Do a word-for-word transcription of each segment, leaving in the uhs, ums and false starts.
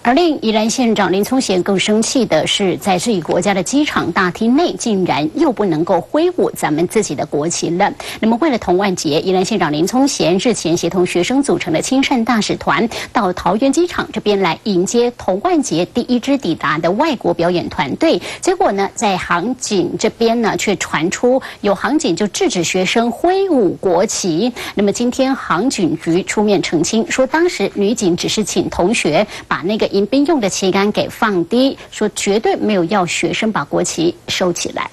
而令宜兰县长林聪贤更生气的是，在自己国家的机场大厅内，竟然又不能够挥舞咱们自己的国旗了。那么，为了同万节，宜兰县长林聪贤日前协同学生组成的亲善大使团，到桃园机场这边来迎接同万节第一支抵达的外国表演团队。结果呢，在航警这边呢，却传出有航警就制止学生挥舞国旗。那么，今天航警局出面澄清，说当时女警只是请同学把那个迎宾用的旗杆给放低，说绝对没有要学生把国旗收起来。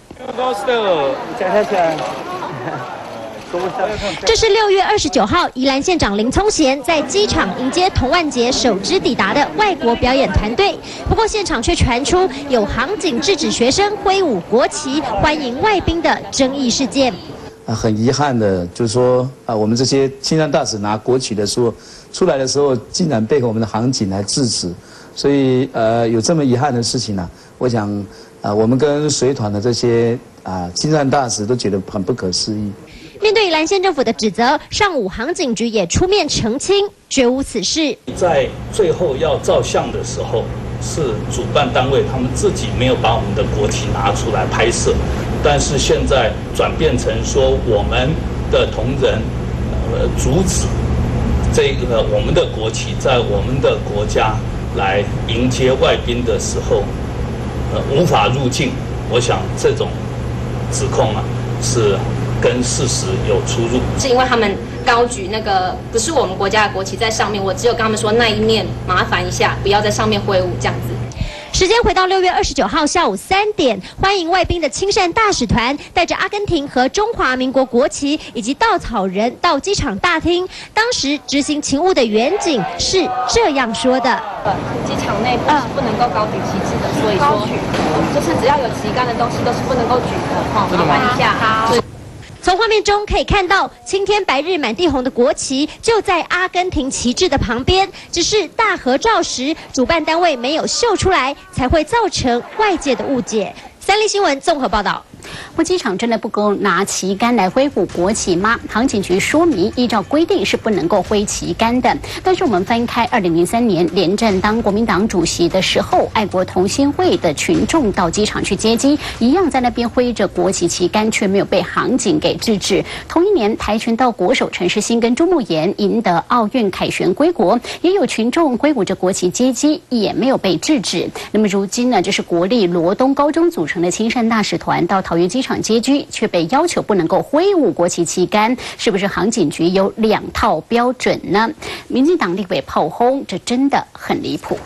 这是六月二十九号，宜兰县长林聪贤在机场迎接同万节首支抵达的外国表演团队。不过现场却传出有航警制止学生挥舞国旗欢迎外宾的争议事件。 啊，很遗憾的，就是说啊，我们这些亲善大使拿国旗的时候，出来的时候，竟然被我们的航警来制止，所以呃，有这么遗憾的事情呢、啊，我想啊，我们跟随团的这些啊亲善大使都觉得很不可思议。 面对宜兰县政府的指责，上午航警局也出面澄清，绝无此事。 在最后要照相的时候，是主办单位他们自己没有把我们的国旗拿出来拍摄。但是现在转变成说，我们的同仁呃阻止这个我们的国旗在我们的国家来迎接外宾的时候，呃无法入境。我想这种指控啊是跟事实有出入。 是因为他们高举那个不是我们国家的国旗在上面，我只有跟他们说那一面麻烦一下，不要在上面挥舞这样子。 时间回到六月二十九号下午三点，欢迎外宾的亲善大使团带着阿根廷和中华民国国旗以及稻草人到机场大厅。当时执行勤务的员警是这样说的： 呃，机场内部是不能够高举旗帜的，所以说就是只要有旗杆的东西都是不能够举的，哈，麻烦一下。好。 从画面中可以看到，青天白日满地红的国旗就在阿根廷旗帜的旁边，只是大合照时主办单位没有秀出来，才会造成外界的误解。三立新闻综合报道。 不，机场真的不够拿旗杆来挥舞国旗吗？航警局说明，依照规定是不能够挥旗杆的。但是我们翻开二零零三年连战当国民党主席的时候，爱国同心会的群众到机场去接机，一样在那边挥着国旗旗杆，却没有被航警给制止。同一年，跆拳道国手陈世新跟朱慕言赢得奥运凯旋归国，也有群众挥舞着国旗接机，也没有被制止。那么如今呢，这是国立罗东高中组成的亲善大使团到桃园机场接机，却被要求不能够挥舞国旗旗杆，是不是航警局有两套标准呢？民进党立委炮轰，这真的很离谱。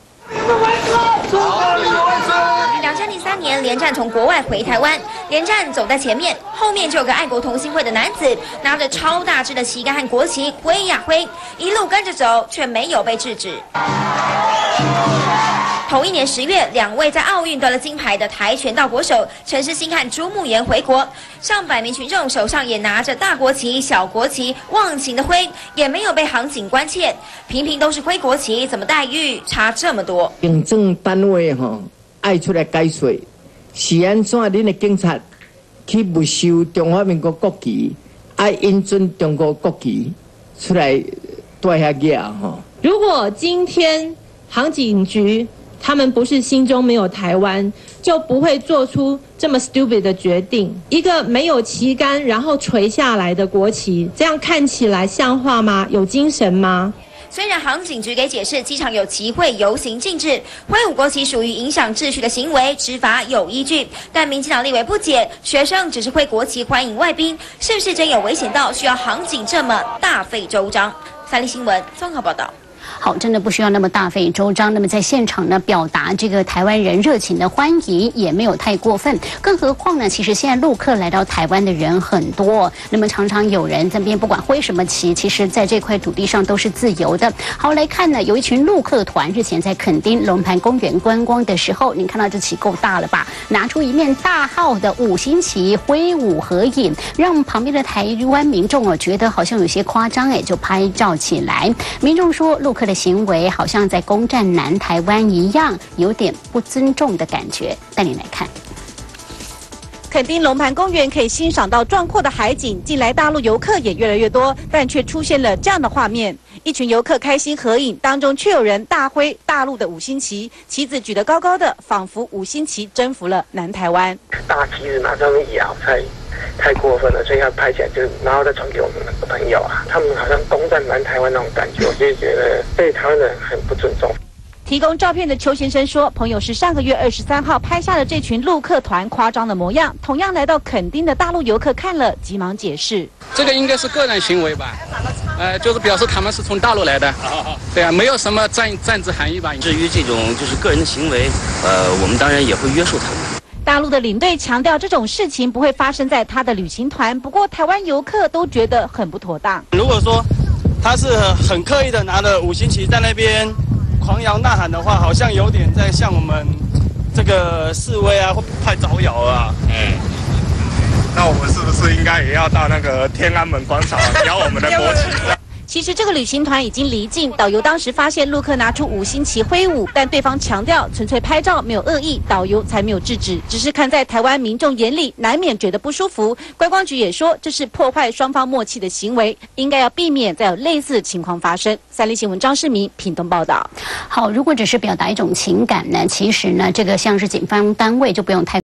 两千零三年，连战从国外回台湾，连战走在前面，后面就有个爱国同心会的男子拿着超大只的旗杆和国旗挥呀挥，一路跟着走，却没有被制止。同一年十月，两位在奥运得了金牌的跆拳道国手陈世新和朱慕言回国，上百名群众手上也拿着大国旗、小国旗，忘情的挥，也没有被航警关切。频频都是挥国旗，怎么待遇差这么多？ 行政单位哈，爱出来解说，是安怎？恁的警察去没收中华民国国旗，爱引准中国国旗出来带下去啊！哈， 如果今天航警局他们不是心中没有台湾，就不会做出这么 stupid 的决定。一个没有旗杆然后垂下来的国旗，这样看起来像话吗？有精神吗？ 虽然航警局给解释机场有集会游行禁止，挥舞国旗属于影响秩序的行为，执法有依据，但民进党立委不解，学生只是挥国旗欢迎外宾，是不是真有危险到需要航警这么大费周章？三立新闻综合报道。 好，真的不需要那么大费周章。那么在现场呢，表达这个台湾人热情的欢迎，也没有太过分。更何况呢，其实现在陆客来到台湾的人很多，那么常常有人在那边不管挥什么旗，其实在这块土地上都是自由的。好，来看呢，有一群陆客团日前在垦丁龙盘公园观光的时候，你看到这旗够大了吧？拿出一面大号的五星旗挥舞合影，让旁边的台湾民众哦觉得好像有些夸张，哎，就拍照起来。民众说，陆客的行为好像在攻占南台湾一样，有点不尊重的感觉。带你来看。 垦丁龙盘公园可以欣赏到壮阔的海景，近来大陆游客也越来越多，但却出现了这样的画面： 一群游客开心合影，当中却有人大挥大陆的五星旗，旗子举得高高的，仿佛五星旗征服了南台湾。 大旗子拿上面摇，太太过分了，所以要拍起来就，然后再传给我们的朋友啊，他们好像攻占南台湾那种感觉，我就觉得对台湾人很不尊重。 提供照片的邱先生说，朋友是上个月二十三号拍下了这群陆客团夸张的模样，同样来到垦丁的大陆游客看了，急忙解释： 这个应该是个人行为吧，呃，就是表示他们是从大陆来的，对啊，没有什么战战争含义吧。 至于这种就是个人的行为，呃，我们当然也会约束他们。 大陆的领队强调，这种事情不会发生在他的旅行团，不过台湾游客都觉得很不妥当。 如果说他是很刻意的拿了五星旗在那边狂摇呐喊的话，好像有点在向我们这个示威啊，或太招摇啊。嗯， 那我们是不是应该也要到那个天安门广场摇我们的国旗？ 其实这个旅行团已经离境，导游当时发现陆客拿出五星旗挥舞，但对方强调纯粹拍照，没有恶意，导游才没有制止，只是看在台湾民众眼里，难免觉得不舒服。观光局也说，这是破坏双方默契的行为，应该要避免再有类似的情况发生。三立新闻张世明屏东报道。 好，如果只是表达一种情感呢，其实呢，这个像是警方单位就不用太